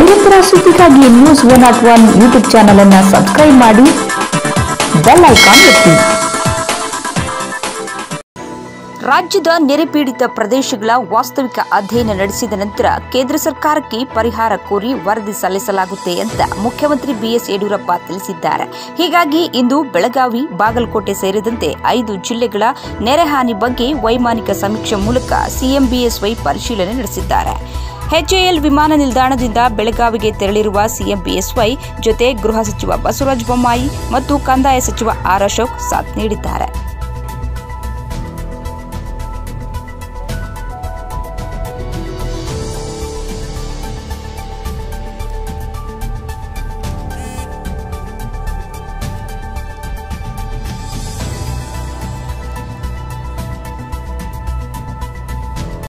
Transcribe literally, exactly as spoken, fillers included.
ನಿರಂತರ ಸುದ್ದಿಗಾಗಿ news one not one YouTube channel ಅನ್ನು ಸಬ್ಸ್ಕ್ರೈಬ್ ಮಾಡಿ, ಬೆಲ್ ಐಕಾನ್ ಒತ್ತಿ. ರಾಜ್ಯದ ನೆರೆ ಪೀಡಿತ ಪ್ರದೇಶಗಳ ವಾಸ್ತವಿಕ ಅಧ್ಯಯನ ನಡೆಸಿದ ನಂತರ ಕೇಂದ್ರ ಸರ್ಕಾರಕ್ಕೆ ಪರಿಹಾರ ಕೋರಿ ವರದಿ ಸಲ್ಲಿಸಲಾಗುತ್ತೆ ಅಂತ ಮುಖ್ಯಮಂತ್ರಿ ಬಿಎಸ್ ಯಡಿಯೂರಪ್ಪ ತಿಳಿಸಿದ್ದಾರೆ. ಹೀಗಾಗಿ ಇಂದು ಬೆಳಗಾವಿ, ಬಾಗಲಕೋಟೆ ಸೇರಿದಂತೆ ಐದು ಜಿಲ್ಲೆಗಳ ನೆರೆಹಾನಿ ಬಗ್ಗೆ ವೈಮಾನಿಕ ಸಮೀಕ್ಷೆ ಮೂಲಕ ಸಿಎಂ ಬಿಎಸ್ವೈ ಪರಿಶೀಲನೆ ನಡೆಸಿದ್ದಾರೆ. ಎಚ್ಎಎಲ್ ವಿಮಾನ ನಿಲ್ದಾಣದಿಂದ ಬೆಳಗಾವಿಗೆ ತೆರಳಿರುವ ಸಿಎಂ ಬಿಎಸ್ವೈ ಜೊತೆ ಗೃಹ ಸಚಿವ ಬಸವರಾಜ ಬೊಮ್ಮಾಯಿ ಮತ್ತು ಕಂದಾಯ ಸಚಿವ ಆರ್ ಅಶೋಕ್ ಸಾಥ್ ನೀಡಿದ್ದಾರೆ.